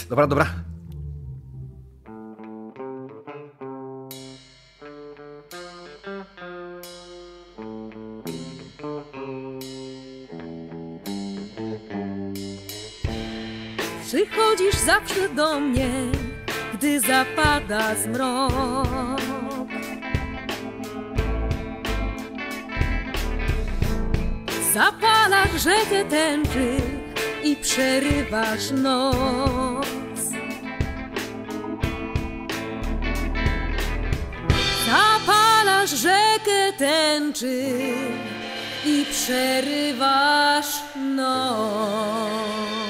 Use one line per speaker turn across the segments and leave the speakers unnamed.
Dobra, dobra.
Przychodzisz zawsze do mnie, gdy zapada zmrok. Zapalasz rzekę tęczy i przerywasz noc. Zapalasz rzekę tęczy i przerywasz noc.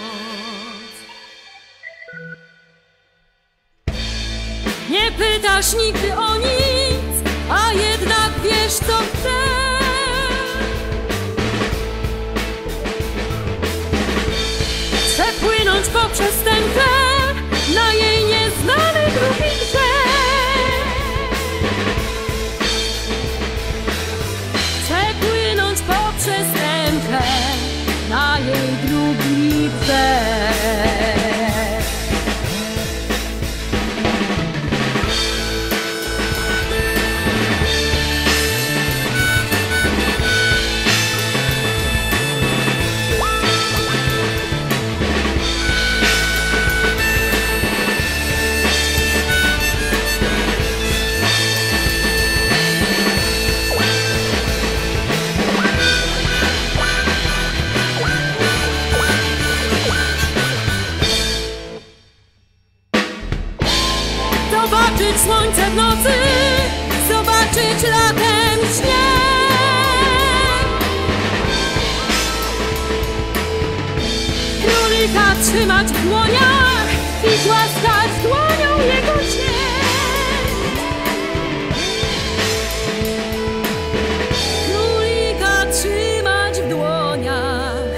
Nie pytasz nigdy o nic, a jednak wiesz, co chcę. Chcę płynąć poprzez ten chleb na jej nieznany drugi brzeg. Chcę płynąć poprzez ten chleb na jej drugi brzeg. Zobaczyć słońce w nocy, zobaczyć latem śnieg. Królika trzymać w dłoniach i głaskać dłonią jego śnieg. Królika trzymać w dłoniach,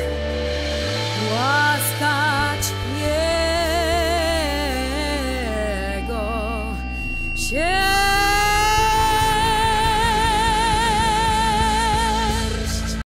głaskać jego śnieg.